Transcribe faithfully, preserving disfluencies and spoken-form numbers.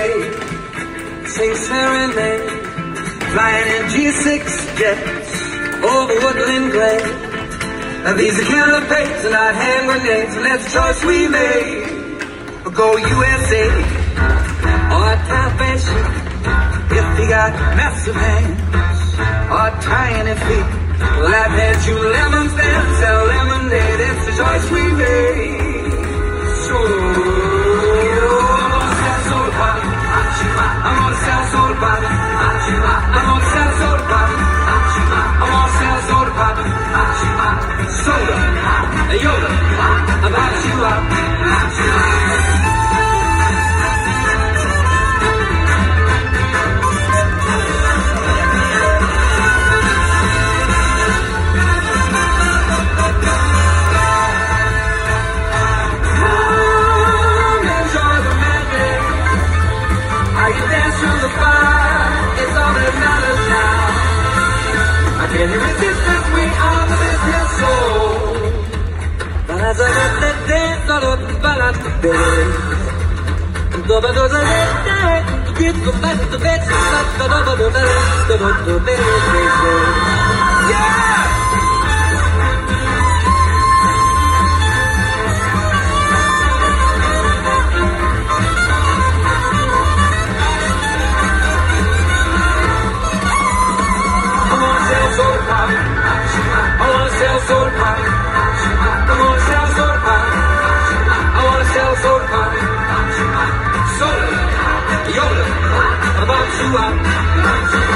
parade, sing serenade, flying in G six jets over woodland glade. These are canopies and not hand grenades, and that's the choice we made. Go U S A or Taiwan if you got massive hands or tiny feet. Well, I've had you lemons and sell lemonade. It's the choice we made. So I'm gonna sell soda pop. I'm gonna sell soda pop. I'm gonna sell soda pop. I'm gonna sell soda pop. Soda, Yoda, about you up. Can you resist this? We are the business soul. Yeah! I wanna sell soda pop. I wanna sell soda pop. I wanna sell soda pop. Soda, Yoda, about you up.